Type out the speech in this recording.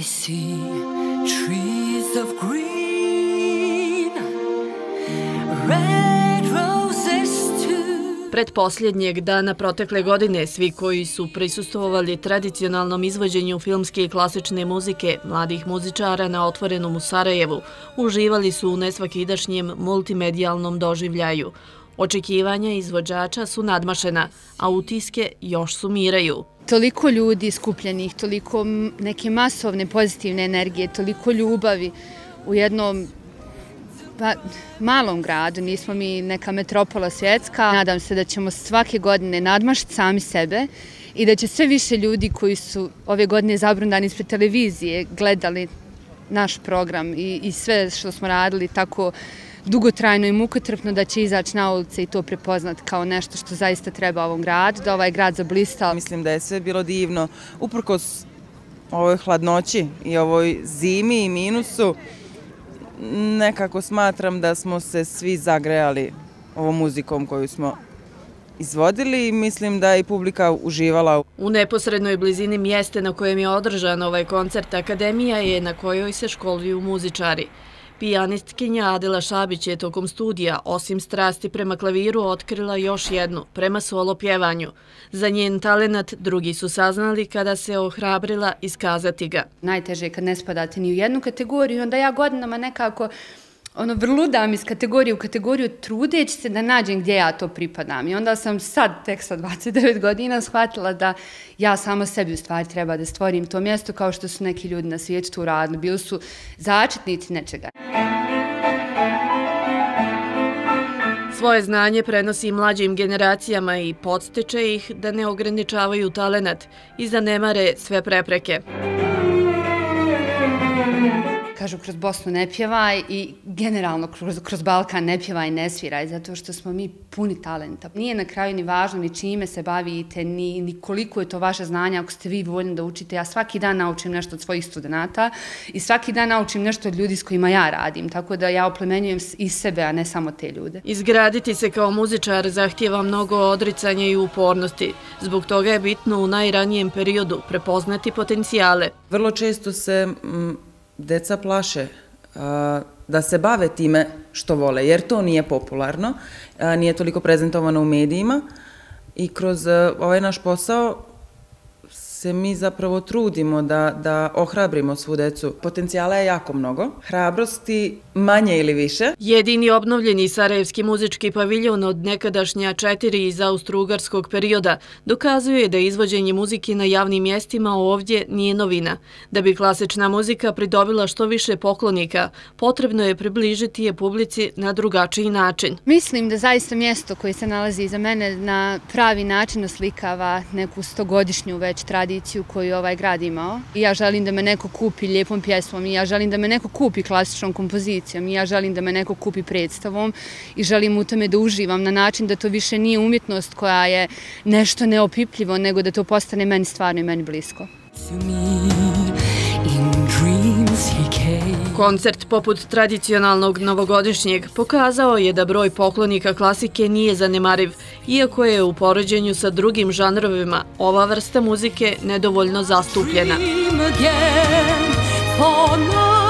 see trees of green, red roses too. Pretposljednjeg dana protekle godine svi koji su prisustvovali tradicionalnom izvođenju filmske i klasične muzike mladih muzičara na Otvorenom u Sarajevu uživali su u nesvakidašnjem multimedijalnom doživljaju. Očekivanja izvođača su nadmašena, a utiske još sumiraju. Toliko ljudi skupljenih, toliko neke masovne pozitivne energije, toliko ljubavi u jednom malom gradu, nismo mi neka metropola svjetska. Nadam se da ćemo svake godine nadmašiti sami sebe i da će sve više ljudi koji su ove godine zabrundani ispred televizije gledali naš program i sve što smo radili tako dugotrajno i mukotrpno, da će izaći na ulice i to prepoznat kao nešto što zaista treba ovom gradu, da ovaj grad zablista. Mislim da je sve bilo divno, uprkos ovoj hladnoći i ovoj zimi i minusu. Nekako smatram da smo se svi zagrejali ovom muzikom koju smo izvodili i mislim da je i publika uživala. U neposrednoj blizini mjesta na kojem je održan ovaj koncert akademija je na kojoj se školuju muzičari. Pijanistkinja Adela Šabić je tokom studija, osim strasti prema klaviru, otkrila još jednu, prema solo pjevanju. Za njen talenat drugi su saznali kada se ohrabrila iskazati ga. Najteže je kad ne spadate ni u jednu kategoriju, onda ja godinama nekako vrludam iz kategorije u kategoriju trudeći se da nađem gdje ja to pripadam. I onda sam tek sa 29 godina shvatila da ja samo sebi u stvari treba da stvorim to mjesto kao što su neki ljudi na svijetu to uradili. Bili su začetnici nečega. Svoje znanje prenosi mlađim generacijama i podstiče ih da ne ograničavaju talenat i zanemare sve prepreke. Kažu, kroz Bosnu ne pjevaj i generalno kroz Balkan ne pjevaj i ne sviraj, zato što smo mi puni talenta. Nije na kraju ni važno ni čime se bavite, ni koliko je to vaše znanje ako ste vi voljni da učite. Ja svaki dan naučim nešto od svojih studenta i svaki dan naučim nešto od ljudi s kojima ja radim, tako da ja oplemenjujem i sebe, a ne samo te ljude. Izgraditi se kao muzičar zahtijeva mnogo odricanja i upornosti. Zbog toga je bitno u najranijem periodu prepoznati potencijale. Vrlo često se deca plaše da se bave time što vole, jer to nije popularno, nije toliko prezentovano u medijima i kroz ovaj naš posao se mi zapravo trudimo da ohrabrimo svu decu. Potencijala je jako mnogo, hrabrosti manje ili više. Jedini obnovljeni Sarajevski muzički paviljon od nekadašnja 4 iz austro-ugarskog perioda dokazuje da izvođenje muzike na javnim mjestima ovdje nije novina. Da bi klasična muzika pridobila što više poklonika, potrebno je približiti je publici na drugačiji način. Mislim da zaista mjesto koje se nalazi iza mene na pravi način oslikava neku 100-godišnju već tradiciju koju ovaj grad imao. I ja želim da me neko kupi lijepom pjesmom, i ja želim da me neko kupi klasičnom kompozicijom, i ja želim da me neko kupi predstavom i želim u tome da uživam na način da to više nije umjetnost koja je nešto neopipljivo, nego da to postane meni stvarno i meni blisko. Koncert poput tradicionalnog novogodišnjeg pokazao je da broj poklonika klasike nije zanemariv, iako je u poređenju sa drugim žanrovima ova vrsta muzike nedovoljno zastupljena.